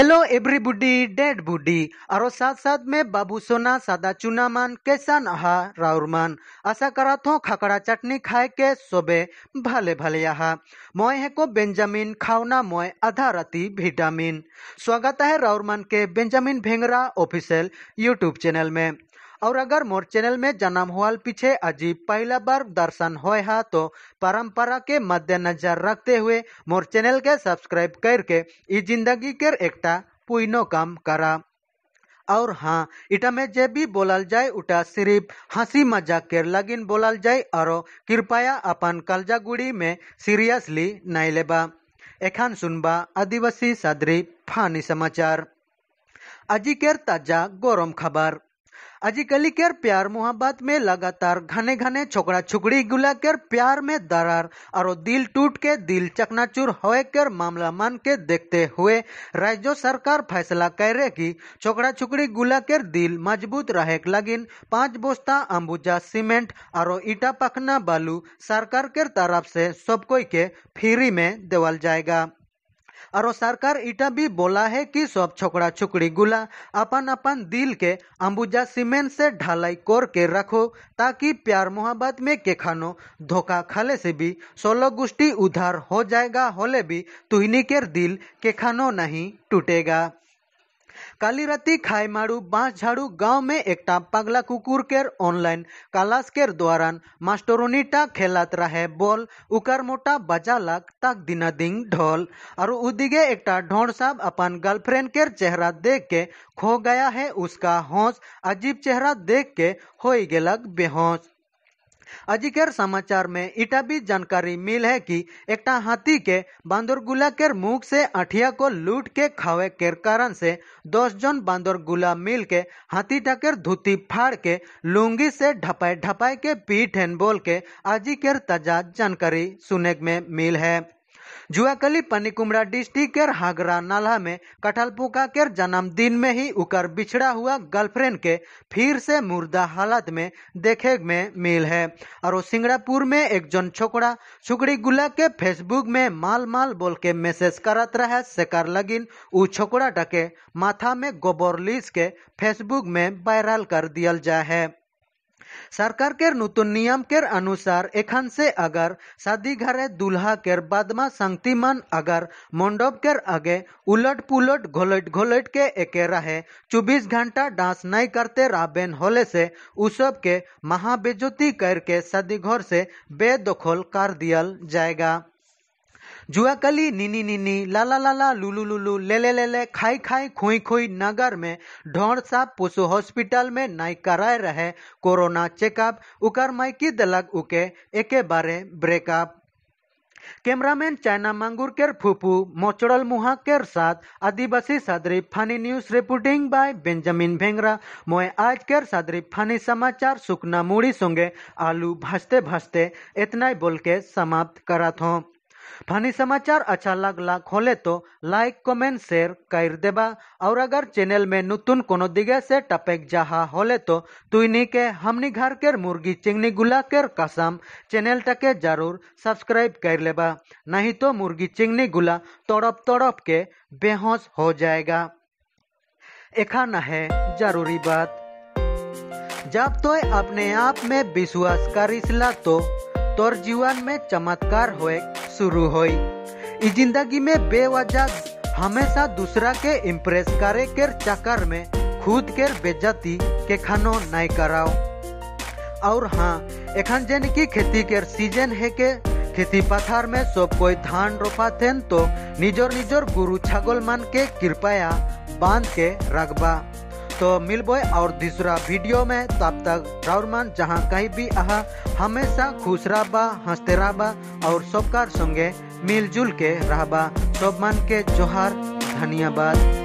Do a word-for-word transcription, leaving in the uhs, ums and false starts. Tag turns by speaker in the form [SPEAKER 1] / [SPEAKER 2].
[SPEAKER 1] Hello everybody dead बुडी और साथ साथ में बाबू सोना सादा चुना मान कैसन आहा राउरमान आशा करा थो खकड़ा चटनी खाए के सोबे भले भले आहा मोय है को बेंजामिन खावना मोय आधा राती विटामिन। स्वागत है राउरमान के Benjamin Bhengra official YouTube channel में। और अगर मोर चैनल में जन्म हुआ पीछे अजीब पहला बार दर्शन होए हा तो परंपरा के मद्देनजर रखते हुए मोर चैनल के सब्सक्राइब करके इस जिंदगी के एकटा पुइनो काम करा। और हाँ, इटा में जे भी बोलल जाए उटा सिर्फ हंसी मजाक के लगिन बोलल जाए और कृपया अपन कलजागुड़ी में सीरियसली नहीं लेबा। एखान सुनबा आदिवासी सदरी फानी समाचार। अजी केर ताजा गरम खबर। आजिकली केर प्यार मोहब्बत में लगातार घने घने छोकरा छुकड़ी गुला केर प्यार में दरार और दिल टूट के दिल चकनाचूर होए केर मामला मान के देखते हुए राज्य सरकार फैसला करे कि छोकरा छुकड़ी गुला केर दिल मजबूत रहे लगिन पाँच बोस्ता अंबुजा सीमेंट और ईटा पखना बालू सरकार केर तरफ से सब कोई के फ्री में देवल जाएगा। और सरकार इटा भी बोला है कि सब छोकरा छुकड़ी गुला अपन अपन दिल के अंबुजा सीमेंट से ढलाई कर के रखो ताकि प्यार मोहब्बत में के खानो धोखा खाले से भी सोलह गुष्टी उधार हो जाएगा होले भी तुहनी के दिल के खानो नहीं टूटेगा। काली राती खाई मारू बांस झाड़ू गांव में एकटा पगला कुकुर केर ऑनलाइन क्लास केर दौरान मास्टरोनीटा खेलत रहे बॉल उकर मोटा बजा लग तक दिना दिन ढोल और उदिगे एकटा ढोंड साहब अपन गर्लफ्रेंड केर चेहरा देख के खो गया है उसका होश। अजीब चेहरा देख के हो गेलक बेहोश। अजिकेर समाचार में इटा भी जानकारी मिल है कि एकटा हाथी के बांदरगुला केर मुख से अठिया को लूट के खावे केर कारण से दस जन बांदरगुला मिल के हाथी टाकेर धुती फाड़ के लुंगी से ढपाई ढपाई के पीठ हेन बोल के अजिकेर ताजा जानकारी सुने में मिल है। जुआकली पनिकुमड़ा डिस्ट्रिक्ट केर हागरा नाला में कटहलपुका केर जन्मदिन में ही उकर बिछड़ा हुआ गर्लफ्रेंड के फिर से मुर्दा हालत में देखे में मिल है। और सिंगड़ापुर में एक जन छोकरा छुकड़ी गुला के फेसबुक में माल माल बोल के मैसेज करत रहे सेकर लगिन उ छोकरा टके माथा में गोबर लीस के फेसबुक में वायरल कर दियल जाए है। सरकार के नूतन नियम के अनुसार एखन से अगर शादी घरे दूल्हा केर बदमा संगतिमन अगर मंडप के आगे उलट पुलट घोलट घोलट के एके रहे चौबीस घंटा डांस नहीं करते राबेन होले से उस सब के महाबेजती करके शादी घर से बेदखल कर दियल जाएगा। जुआकली नीनी नीनी लाला लाला लुलू लुलू ले ले ले ले खाई खाई खुई खुई नगर में ढोंड साहब पशु हॉस्पिटल में नाई कराए रहे कोरोना चेकअप उकर माइकी दलक उके एके बारे ब्रेकअप। कैमरामैन चाइना मांगुर केर फूफू मोचड़ल मुहा केर साथ आदिवासी Sadri funny news reporting by Benjamin Bhengra. मोय आज केर सदरी फानी समाचार सुकना मुड़ी संगे आलू भाजते भाजते इतना ही बोल के समाप्त करा थो। फानी समाचार अच्छा लगला खोले तो लाइक कमेंट शेयर कर देबा और अगर चैनल में नूतन कोनो दिगे से टपेक जहा होले तो तुइनी के हमनी घर के मुर्गी चिंगनी गुला केर कसम चैनल टके जरूर सब्सक्राइब कर लेबा नहीं तो मुर्गी चिंगनी गुला तड़प तड़प के बेहोश हो जाएगा। एखाना है जरूरी बात। जब तो अपने आप में विश्वास करिसला तो तोर जीवन में चमत्कार होए शुरू होई। इस जिंदगी में बेवजह हमेशा दूसरा के इम्प्रेस करे केर चक्कर में खुद केर बेइज्जती के खानो नहीं कराओ। और हाँ, एखन जन की खेती केर सीजन है के खेती पथार में सब कोई धान रोपाथेन तो निजोर निजोर गुरु छागल मान के कृपया बांध के रखबा। तो मिलबो और दूसरा वीडियो में, तब तक राउरमान जहाँ कहीं भी आहा हमेशा खुश रहबा हंसते रहबा और सबकार संगे मिलजुल के रहबा। सब मान के जोहार धन्यवाद।